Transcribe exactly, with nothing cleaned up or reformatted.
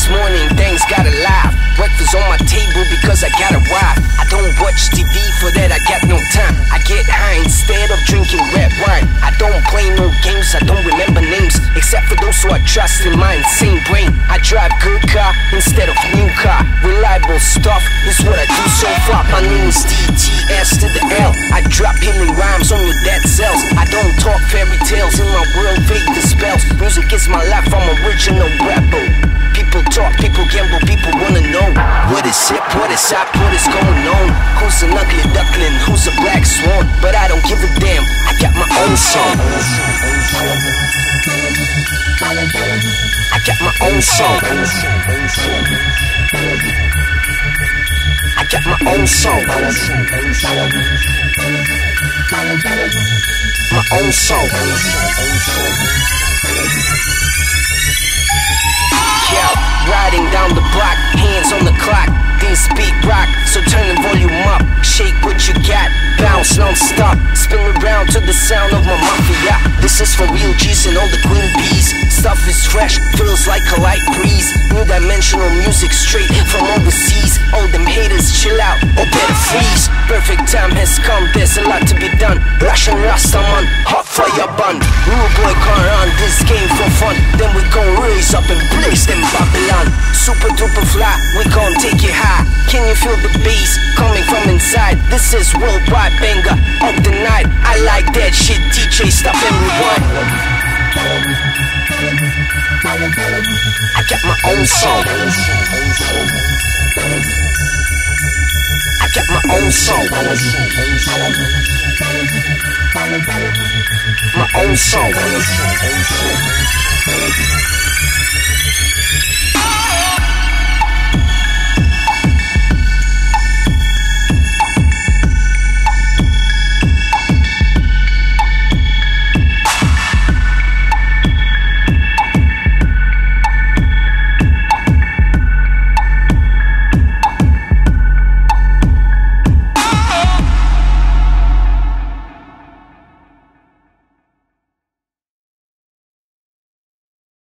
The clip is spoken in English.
morning, things got alive. Breakfast on my table because I got a wife. I don't watch T V, for that I got no time. I get high instead of drinking red wine. I don't play no games, I don't remember names, except for those who I trust in my insane brain. I drive good car instead of new car. Reliable stuff is what I do so far. My name is D T S to the L. I drop healing rhymes on your dead cells. I don't talk fairy tales, in my world fake dispels. Music is my life, I'm original rebel. People talk, people gamble, people wanna know what is hip, what is hot, what is going on. Who's an ugly duckling, who's a black swan? But I don't give a damn, I got my own song. I got my own song. I got my own song. My own song. Yeah, riding down the block, hands on the clock. These beat rock, so turn the volume up. Shake what you got, bounce non-stop. Spin around to the sound of my mafia. This is for real G's and all the queen bees. Stuff is fresh, feels like a light breeze. New dimensional music straight from overseas. All them haters chill out, or better freeze. Perfect time has come, there's a lot to be done. Russian Rastaman, hot fire bun. Rude boy can't run this game for fun. Then we gon' raise up and blaze them Babylon. Super duper fly, we gon' take it high. Can you feel the bass coming from inside? This is worldwide banger of the night. I like that shit, D J, stop and rewind. I got my own song. I got my own song. My own song.